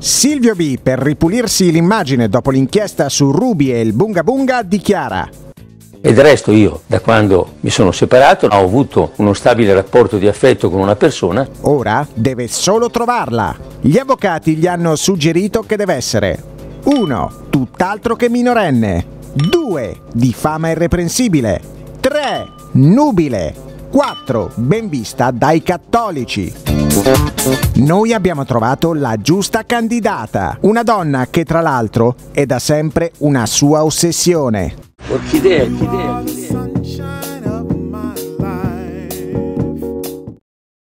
Silvio B, per ripulirsi l'immagine dopo l'inchiesta su Ruby e il Bunga Bunga, dichiara: E del resto io, da quando mi sono separato, ho avuto uno stabile rapporto di affetto con una persona. Ora deve solo trovarla. Gli avvocati gli hanno suggerito che deve essere 1. Tutt'altro che minorenne. 2. Di fama irreprensibile. 3. Nubile. 4. Ben vista dai cattolici. Noi abbiamo trovato la giusta candidata, una donna che tra l'altro è da sempre una sua ossessione. Orchidea.